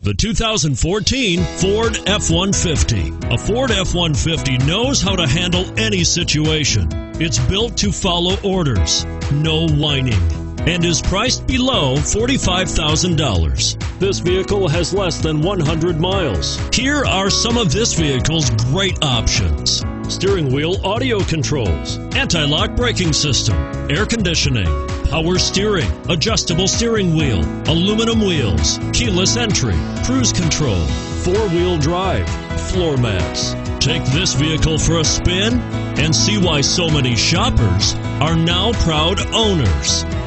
The 2014 Ford F-150. A Ford F-150 knows how to handle any situation. It's built to follow orders, no whining, and is priced below $45,000. This vehicle has less than 100 miles. Here are some of this vehicle's great options: steering wheel audio controls, anti-lock braking system, air conditioning, power steering, adjustable steering wheel, aluminum wheels, keyless entry, cruise control, four-wheel drive, floor mats. Take this vehicle for a spin and see why so many shoppers are now proud owners.